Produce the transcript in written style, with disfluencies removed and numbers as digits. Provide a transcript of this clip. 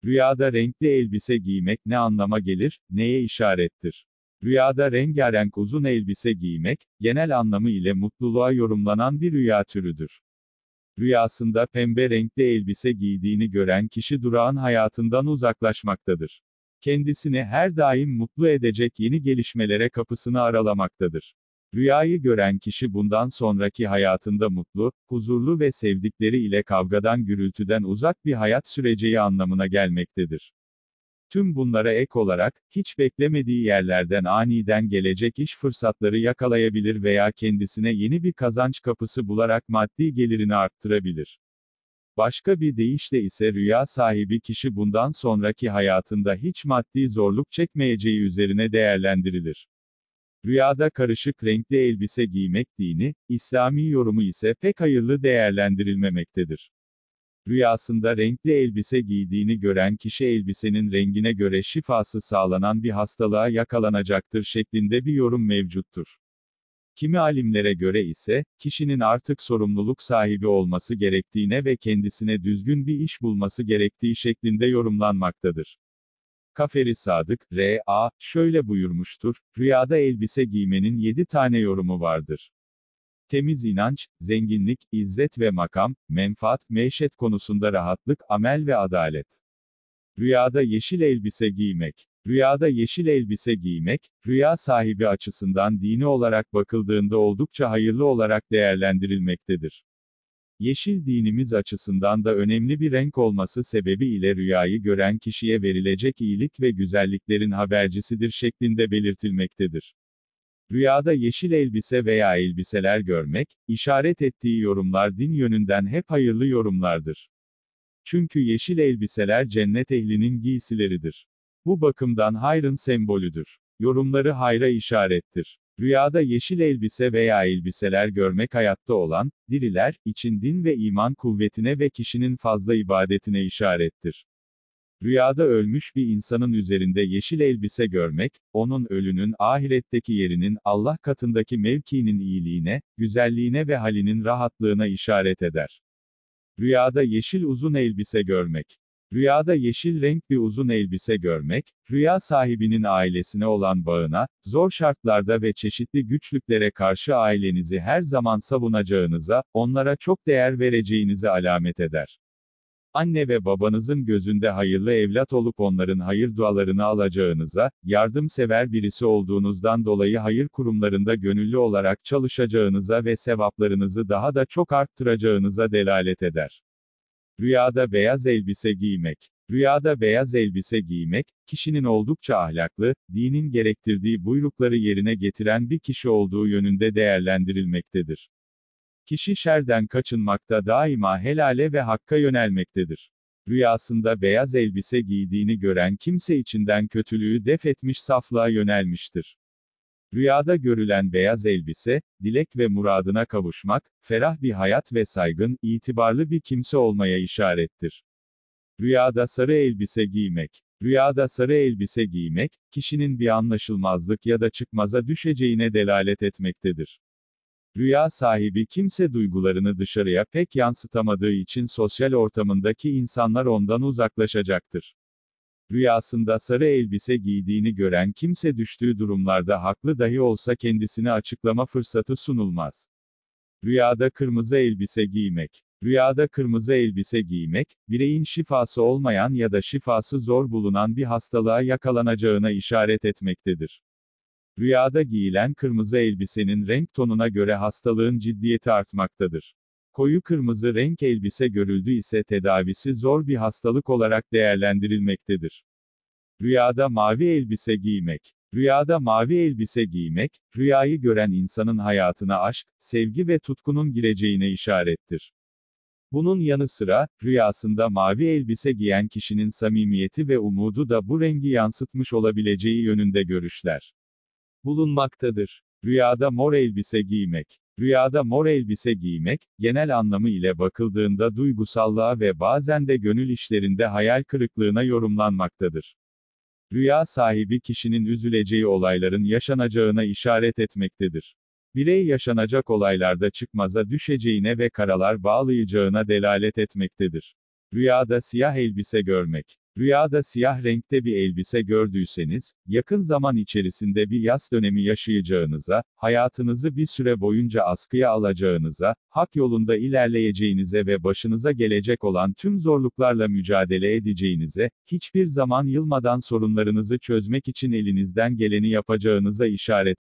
Rüyada renkli elbise giymek ne anlama gelir, neye işarettir? Rüyada rengarenk uzun elbise giymek, genel anlamı ile mutluluğa yorumlanan bir rüya türüdür. Rüyasında pembe renkli elbise giydiğini gören kişi durağan hayatından uzaklaşmaktadır. Kendisini her daim mutlu edecek yeni gelişmelere kapısını aralamaktadır. Rüyayı gören kişi bundan sonraki hayatında mutlu, huzurlu ve sevdikleri ile kavgadan gürültüden uzak bir hayat süreceği anlamına gelmektedir. Tüm bunlara ek olarak, hiç beklemediği yerlerden aniden gelecek iş fırsatları yakalayabilir veya kendisine yeni bir kazanç kapısı bularak maddi gelirini arttırabilir. Başka bir deyişle ise rüya sahibi kişi bundan sonraki hayatında hiç maddi zorluk çekmeyeceği üzerine değerlendirilir. Rüyada karışık renkli elbise giymek dini, İslami yorumu ise pek hayırlı değerlendirilmemektedir. Rüyasında renkli elbise giydiğini gören kişi elbisenin rengine göre şifası sağlanan bir hastalığa yakalanacaktır şeklinde bir yorum mevcuttur. Kimi alimlere göre ise, kişinin artık sorumluluk sahibi olması gerektiğine ve kendisine düzgün bir iş bulması gerektiği şeklinde yorumlanmaktadır. Kaferi Sadık, R.A., şöyle buyurmuştur, rüyada elbise giymenin 7 tane yorumu vardır. Temiz inanç, zenginlik, izzet ve makam, menfaat, meşet konusunda rahatlık, amel ve adalet. Rüyada yeşil elbise giymek. Rüyada yeşil elbise giymek, rüya sahibi açısından dini olarak bakıldığında oldukça hayırlı olarak değerlendirilmektedir. Yeşil dinimiz açısından da önemli bir renk olması sebebiyle rüyayı gören kişiye verilecek iyilik ve güzelliklerin habercisidir şeklinde belirtilmektedir. Rüyada yeşil elbise veya elbiseler görmek, işaret ettiği yorumlar din yönünden hep hayırlı yorumlardır. Çünkü yeşil elbiseler cennet ehlinin giysileridir. Bu bakımdan hayrın sembolüdür. Yorumları hayra işarettir. Rüyada yeşil elbise veya elbiseler görmek hayatta olan, diriler, için din ve iman kuvvetine ve kişinin fazla ibadetine işarettir. Rüyada ölmüş bir insanın üzerinde yeşil elbise görmek, onun ölünün ahiretteki yerinin, Allah katındaki mevkiinin iyiliğine, güzelliğine ve halinin rahatlığına işaret eder. Rüyada yeşil uzun elbise görmek. Rüyada yeşil renk bir uzun elbise görmek, rüya sahibinin ailesine olan bağına, zor şartlarda ve çeşitli güçlüklere karşı ailenizi her zaman savunacağınıza, onlara çok değer vereceğinize alamet eder. Anne ve babanızın gözünde hayırlı evlat olup onların hayır dualarını alacağınıza, yardımsever birisi olduğunuzdan dolayı hayır kurumlarında gönüllü olarak çalışacağınıza ve sevaplarınızı daha da çok arttıracağınıza delalet eder. Rüyada beyaz elbise giymek. Rüyada beyaz elbise giymek, kişinin oldukça ahlaklı, dinin gerektirdiği buyrukları yerine getiren bir kişi olduğu yönünde değerlendirilmektedir. Kişi şerden kaçınmakta daima helale ve hakka yönelmektedir. Rüyasında beyaz elbise giydiğini gören kimse içinden kötülüğü def etmiş saflığa yönelmiştir. Rüyada görülen beyaz elbise, dilek ve muradına kavuşmak, ferah bir hayat ve saygın, itibarlı bir kimse olmaya işarettir. Rüyada sarı elbise giymek. Rüyada sarı elbise giymek, kişinin bir anlaşılmazlık ya da çıkmaza düşeceğine delalet etmektedir. Rüya sahibi kimse duygularını dışarıya pek yansıtamadığı için sosyal ortamındaki insanlar ondan uzaklaşacaktır. Rüyasında sarı elbise giydiğini gören kimse düştüğü durumlarda haklı dahi olsa kendisine açıklama fırsatı sunulmaz. Rüyada kırmızı elbise giymek. Rüyada kırmızı elbise giymek, bireyin şifası olmayan ya da şifası zor bulunan bir hastalığa yakalanacağına işaret etmektedir. Rüyada giyilen kırmızı elbisenin renk tonuna göre hastalığın ciddiyeti artmaktadır. Koyu kırmızı renk elbise görüldü ise tedavisi zor bir hastalık olarak değerlendirilmektedir. Rüyada mavi elbise giymek. Rüyada mavi elbise giymek, rüyayı gören insanın hayatına aşk, sevgi ve tutkunun gireceğine işarettir. Bunun yanı sıra, rüyasında mavi elbise giyen kişinin samimiyeti ve umudu da bu rengi yansıtmış olabileceği yönünde görüşler bulunmaktadır. Rüyada mor elbise giymek. Rüyada mor elbise giymek, genel anlamı ile bakıldığında duygusallığa ve bazen de gönül işlerinde hayal kırıklığına yorumlanmaktadır. Rüya sahibi kişinin üzüleceği olayların yaşanacağına işaret etmektedir. Birey yaşanacak olaylarda çıkmaza düşeceğine ve karalar bağlayacağına delalet etmektedir. Rüyada siyah elbise görmek. Rüyada siyah renkte bir elbise gördüyseniz, yakın zaman içerisinde bir yas dönemi yaşayacağınıza, hayatınızı bir süre boyunca askıya alacağınıza, hak yolunda ilerleyeceğinize ve başınıza gelecek olan tüm zorluklarla mücadele edeceğinize, hiçbir zaman yılmadan sorunlarınızı çözmek için elinizden geleni yapacağınıza işaret